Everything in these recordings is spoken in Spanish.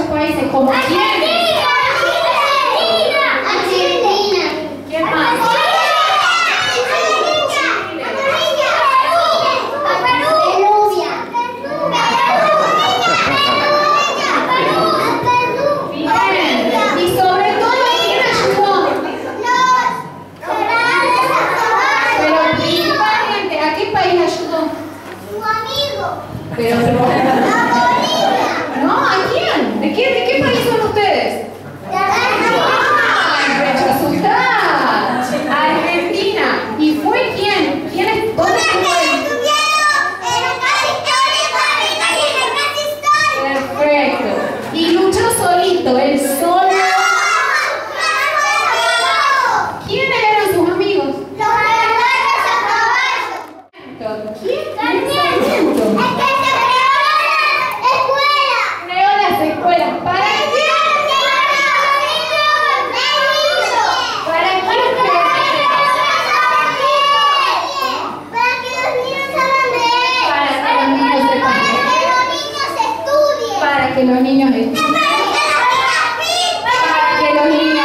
países como quién. ¿Quién más? Pero, no, ¿a quién? ¿De qué país son ustedes? ¡Ay, rechazuda! Argentina. ¿Y fue quién? ¿Quién es? ¿Dónde estuvo él? Perfecto. Y luchó solito, él solo. ¿Quiénes eran sus amigos? ¿Quién? Que los niños estudien, para que los niños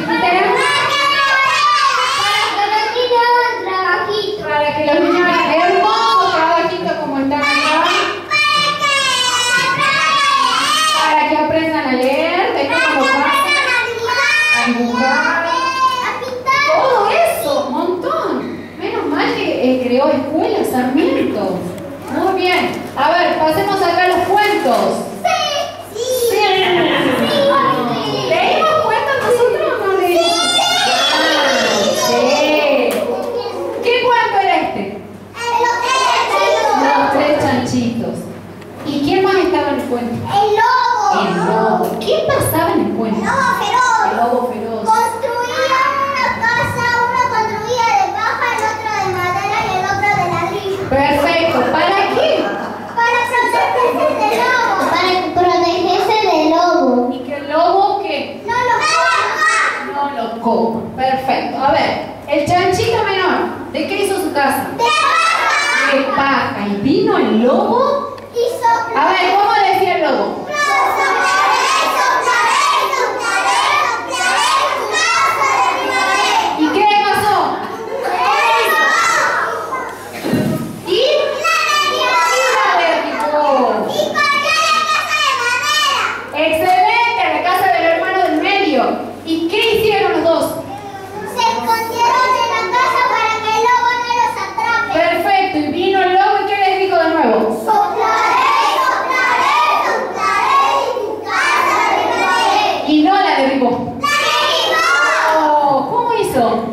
para que los niños hagan hermosos trabajitos como están acá, para que aprendan a leer, después como a dibujar, todo eso, un montón. Menos mal que creó escuelas Sarmiento. Muy bien. A ver, pasemos acá a los cuentos. ¿Leímos cuentos nosotros o no leímos? Sí. ¿Qué cuento era este? Los tres chanchitos. ¿Y quién más estaba en el cuento? El lobo. El lobo. ¿Qué pasaba en el cuento? El lobo feroz. El lobo feroz. Construían una casa, uno construía de paja, el otro de madera y el otro de ladrillo. Perfecto. ¿Para qué? Para protegerse del lobo. Para protegerse del lobo. ¿Y que el lobo qué? No lo coma. No lo coma. Perfecto. A ver, el chanchito menor, ¿de qué hizo su casa? De paja. De paja. ¿Y vino el lobo? Hizo. A ver, ¿cómo decía el lobo? ¿Y qué pasó? ¿Y? La derribó. Excelente, la casa del hermano del medio. ¿Y qué hicieron los dos? Se escondieron en la casa para que el lobo no los atrape. Perfecto, y vino el lobo y ¿qué les dijo de nuevo? Soplaré, soplaré, soplaré y tu casa derribaré. Y no la derribó. ¡La derribó! Oh, ¿cómo hizo?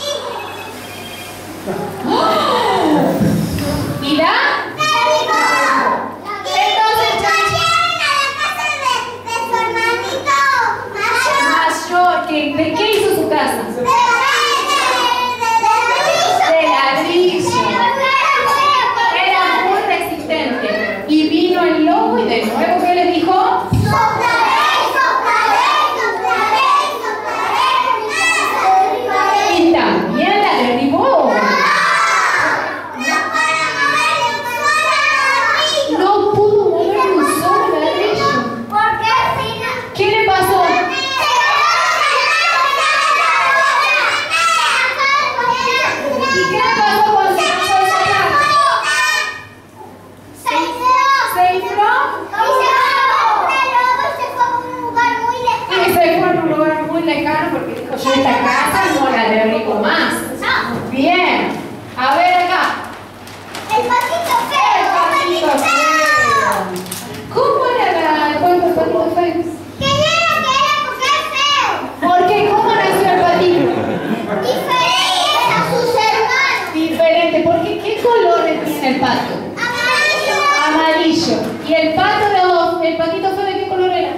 ¡Oh! ¿Y la? ¡Derribó! Entonces, Cayeron a la casa de su hermanito mayor. mayor, ¿de qué hizo su casa? De De ladrillo. Era muy resistente. Y vino el lobo y de nuevo, ¿qué les dijo? Soplaré, soplaré, soplaré, soplaré, tu casa derribaré. Y también la derribó. No pudo mover un solo ladrillo. ¿Qué le pasó? ¿Y qué le pasó cuando se pasó a soplar? ¿Se infló? Y se fue a un lugar muy lejano porque dijo, yo esta casa no la derribo más. Bien. A ver acá. El patito feo, el patito feo. ¿Cómo era el cuento del patito feo? Que era porque es feo. ¿Por qué? ¿Cómo nació el patito? Diferente a sus hermanos. Diferente. ¿Por qué? ¿Qué colores tiene el pato? Amarillo. Amarillo. ¿Y el pato, el patito feo de qué color era?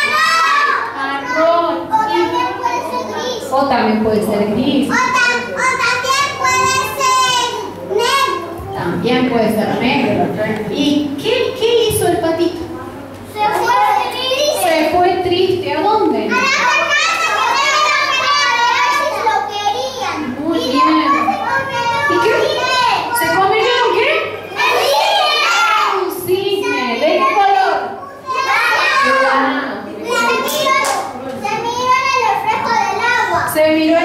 Marrón. O también puede ser gris. O también puede ser gris. O también puede ser negro. También puede ser negro. ¿Y qué hizo el patito? Se fue triste. Se fue triste. ¿A dónde? A la casa que lo querían. Muy Y bien. después ¿Y qué? ¿Se comieron qué? Un cisne. ¿De qué color? Blanco. Se miró